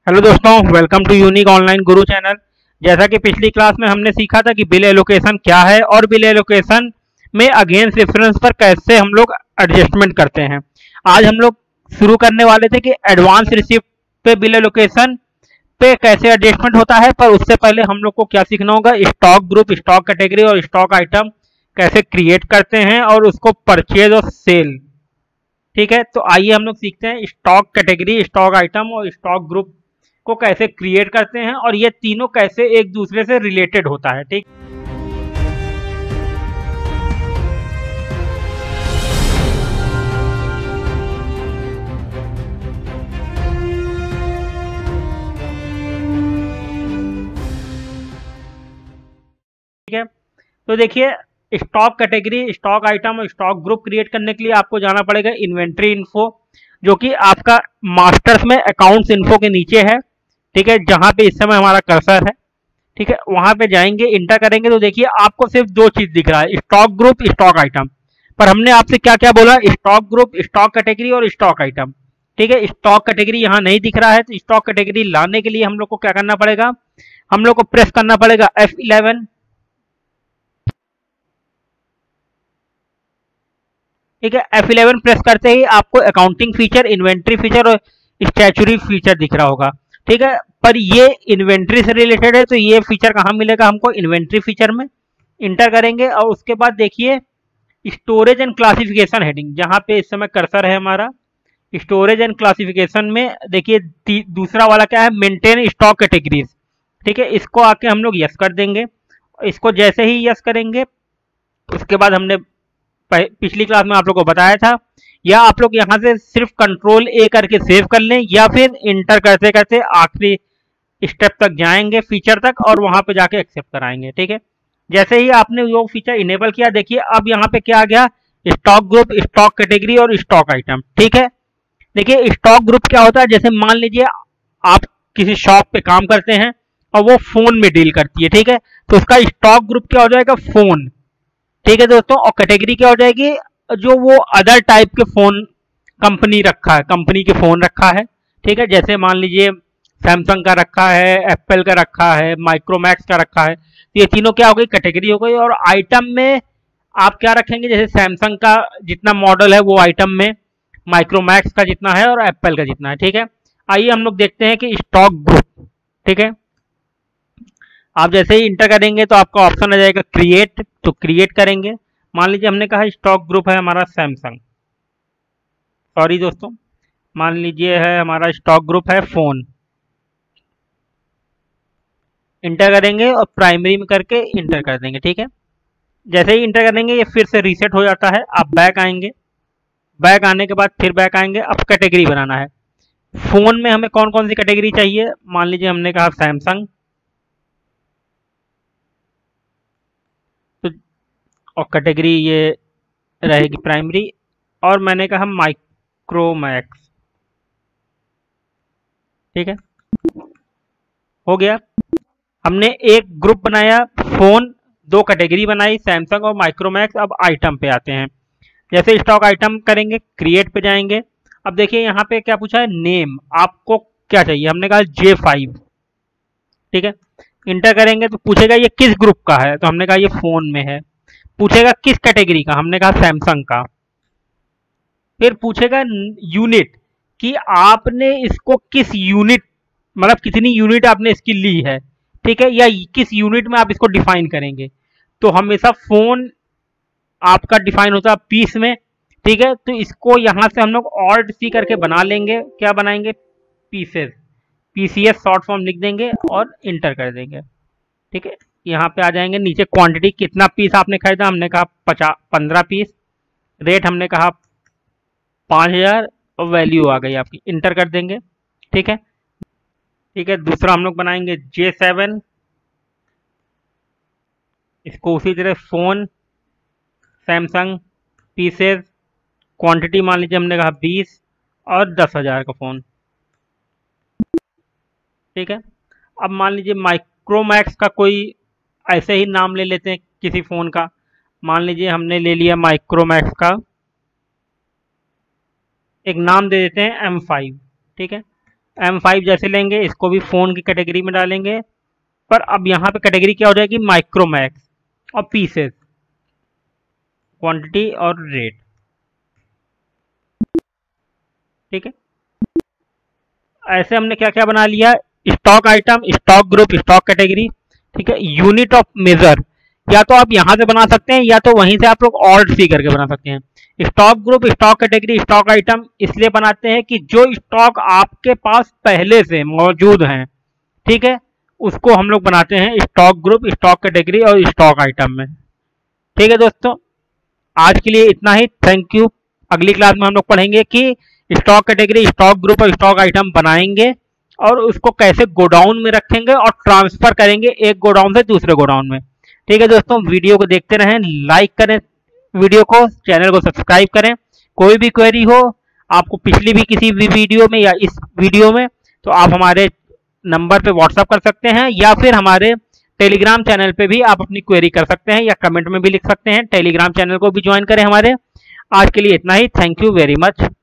Hello दोस्तों, welcome to unique online Guru channel. जैसा कि पिछली क्लास में हमने सीखा था कि बिल एलोकेशन क्या है और बिल एलोकेशन में अगेंस्ट रेफरेंस पर कैसे हम लोग एडजस्टमेंट करते हैं। आज हम लोग शुरू करने वाले थे कि एडवांस रिसिप्ट पे बिल एलोकेशन पे कैसे एडजस्टमेंट होता है, पर उससे पहले हम लोग को क्या सीखना होगा, स्टॉक ग्रुप, स्टॉक कैटेगरी और स्टॉक आइटम कैसे क्रिएट करते हैं और उसको परचेज और सेल। ठीक है, तो आइए हम लोग सीखते हैं स्टॉक कैटेगरी, स्टॉक आइटम और स्टॉक ग्रुप को कैसे क्रिएट करते हैं और ये तीनों कैसे एक दूसरे से रिलेटेड होता है। ठीक है, तो देखिए, स्टॉक कैटेगरी, स्टॉक आइटम और स्टॉक ग्रुप क्रिएट करने के लिए आपको जाना पड़ेगा इन्वेंट्री इन्फो, जो कि आपका मास्टर्स में अकाउंट्स इन्फो के नीचे है। ठीक है, जहां पे इस समय हमारा कर्सर है। ठीक है, वहां पे जाएंगे, इंटर करेंगे तो देखिए आपको सिर्फ दो चीज दिख रहा है, स्टॉक ग्रुप, स्टॉक आइटम। पर हमने आपसे क्या क्या बोला, स्टॉक ग्रुप, स्टॉक कैटेगरी और स्टॉक आइटम। ठीक है, स्टॉक कैटेगरी यहाँ नहीं दिख रहा है, तो स्टॉक कैटेगरी लाने के लिए हम लोग को क्या करना पड़ेगा, हम लोग को प्रेस करना पड़ेगा F11। ठीक है, F11 प्रेस करते ही आपको अकाउंटिंग फीचर, इन्वेंट्री फीचर और स्टैचुरी फीचर दिख रहा होगा। ठीक है, पर ये इन्वेंट्री से रिलेटेड है, तो ये फीचर कहाँ मिलेगा हमको, इन्वेंट्री फीचर में। इंटर करेंगे और उसके बाद देखिए स्टोरेज एंड क्लासिफिकेशन हेडिंग, जहाँ पे इस समय कर्सर है हमारा, स्टोरेज एंड क्लासिफिकेशन में देखिए दूसरा वाला क्या है, मेंटेन स्टॉक कैटेगरीज। ठीक है, इसको आके हम लोग यस कर देंगे। इसको जैसे ही यस करेंगे, उसके बाद हमने पिछली क्लास में आप लोग को बताया था, या आप लोग यहाँ से सिर्फ कंट्रोल ए करके सेव कर लें, या फिर इंटर करते करते आखिरी स्टेप तक जाएंगे, फीचर तक, और वहां पे जाके एक्सेप्ट कराएंगे। ठीक है, जैसे ही आपने वो फीचर इनेबल किया, देखिए अब यहाँ पे क्या आ गया, स्टॉक ग्रुप, स्टॉक कैटेगरी और स्टॉक आइटम। ठीक है, देखिए स्टॉक ग्रुप क्या होता है, जैसे मान लीजिए आप किसी शॉप पे काम करते हैं और वो फोन में डील करती है। ठीक है, तो उसका स्टॉक ग्रुप क्या हो जाएगा, फोन। ठीक है दोस्तों, और कैटेगरी क्या हो जाएगी, जो वो अदर टाइप के फोन कंपनी रखा है, कंपनी के फोन रखा है। ठीक है, जैसे मान लीजिए सैमसंग का रखा है, एप्पल का रखा है, माइक्रोमैक्स का रखा है, तो ये तीनों क्या हो गई, कैटेगरी हो गई। और आइटम में आप क्या रखेंगे, जैसे सैमसंग का जितना मॉडल है वो आइटम में, माइक्रोमैक्स का जितना है और एप्पल का जितना है। ठीक है, आइए हम लोग देखते हैं कि स्टॉक ग्रुप। ठीक है, आप जैसे ही इंटर करेंगे तो आपका ऑप्शन आ जाएगा क्रिएट, तो क्रिएट करेंगे। मान लीजिए हमने कहा स्टॉक ग्रुप है हमारा सैमसंग, सॉरी दोस्तों, मान लीजिए है हमारा स्टॉक ग्रुप है फोन। इंटर करेंगे और प्राइमरी में करके इंटर कर देंगे। ठीक है, जैसे ही इंटर करेंगे ये फिर से रीसेट हो जाता है। आप बैक आएंगे, बैक आने के बाद फिर बैक आएंगे। अब कैटेगरी बनाना है, फोन में हमें कौन कौन सी कैटेगरी चाहिए, मान लीजिए हमने कहा सैमसंग, तो और कैटेगरी ये रहेगी प्राइमरी, और मैंने कहा माइक्रोमैक्स। ठीक है, हो गया, हमने एक ग्रुप बनाया फोन, दो कैटेगरी बनाई सैमसंग और माइक्रोमैक्स। अब आइटम पे आते हैं, जैसे स्टॉक आइटम करेंगे, क्रिएट पे जाएंगे। अब देखिए यहाँ पे क्या पूछा है, नेम आपको क्या चाहिए, हमने कहा J5। ठीक है, इंटर करेंगे तो पूछेगा ये किस ग्रुप का है, तो हमने कहा ये फोन में है। पूछेगा किस कैटेगरी का, हमने कहा सैमसंग का। फिर पूछेगा यूनिट, कि आपने इसको किस यूनिट, मतलब कितनी यूनिट आपने इसकी ली है। ठीक है, या किस यूनिट में आप इसको डिफाइन करेंगे, तो हमेशा फोन आपका डिफाइन होता है पीस में। ठीक है, तो इसको यहां से हम लोग ऑल्ट सी करके बना लेंगे, क्या बनाएंगे, पीसेस, PCS शॉर्ट फॉर्म लिख देंगे और इंटर कर देंगे। ठीक है, यहाँ पे आ जाएंगे, नीचे क्वांटिटी कितना पीस आपने खरीदा, हमने कहा 15 पीस, रेट हमने कहा 5000, और वैल्यू आ गई आपकी, इंटर कर देंगे। ठीक है, ठीक है, दूसरा हम लोग बनाएंगे J7, इसको उसी तरह फोन, सैमसंग, पीसेस, क्वांटिटी मान लीजिए हमने कहा 20 और 10,000 का फ़ोन। ठीक है, अब मान लीजिए माइक्रोमैक्स का कोई ऐसे ही नाम ले लेते हैं किसी फ़ोन का, मान लीजिए हमने ले लिया माइक्रोमैक्स का, एक नाम दे देते हैं M5। ठीक है, M5 जैसे लेंगे, इसको भी फ़ोन की कैटेगरी में डालेंगे, पर अब यहाँ पे कैटेगरी क्या हो जाएगी, माइक्रोमैक्स और पीसेस, क्वांटिटी और रेट। ठीक है, ऐसे हमने क्या क्या बना लिया, stock item, stock group, stock category. ठीक है, यूनिट ऑफ मेजर या तो आप यहां से बना सकते हैं या तो वहीं से आप लोग ऑल्ट सी करके बना सकते हैं। Stock group, stock category, stock item इसलिए बनाते हैं कि जो स्टॉक आपके पास पहले से मौजूद हैं, ठीक है, उसको हम लोग बनाते हैं स्टॉक ग्रुप, स्टॉक कैटेगरी और स्टॉक आइटम में। ठीक है दोस्तों, आज के लिए इतना ही, थैंक यू। अगली क्लास में हम लोग पढ़ेंगे कि स्टॉक कैटेगरी, स्टॉक ग्रुप और स्टॉक आइटम बनाएंगे और उसको कैसे गोडाउन में रखेंगे और ट्रांसफर करेंगे एक गोडाउन से दूसरे गोडाउन में। ठीक है दोस्तों, वीडियो को देखते रहें, लाइक करें वीडियो को, चैनल को सब्सक्राइब करें। कोई भी क्वेरी हो आपको पिछली भी किसी भी वीडियो में या इस वीडियो में, तो आप हमारे नंबर पे व्हाट्सअप कर सकते हैं या फिर हमारे टेलीग्राम चैनल पे भी आप अपनी क्वेरी कर सकते हैं या कमेंट में भी लिख सकते हैं। टेलीग्राम चैनल को भी ज्वाइन करें हमारे। आज के लिए इतना ही, थैंक यू वेरी मच।